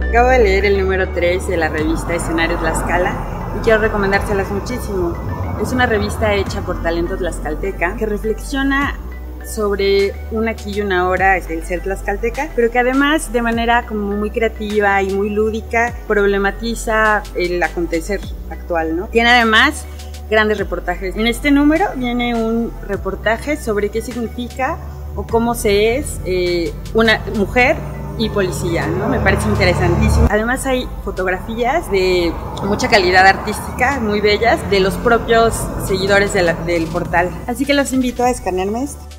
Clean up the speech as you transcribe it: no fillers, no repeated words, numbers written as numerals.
Acabo de leer el número 3 de la revista Escenarios Tlaxcala y quiero recomendárselas muchísimo. Es una revista hecha por Talento Tlaxcalteca que reflexiona sobre un aquí y una ahora del ser tlaxcalteca, pero que además de manera como muy creativa y muy lúdica problematiza el acontecer actual, ¿no? Tiene además grandes reportajes. En este número viene un reportaje sobre qué significa o cómo se es una mujer y policía, ¿no? Me parece interesantísimo. Además hay fotografías de mucha calidad artística, muy bellas, de los propios seguidores del portal. Así que los invito a escanearme esto.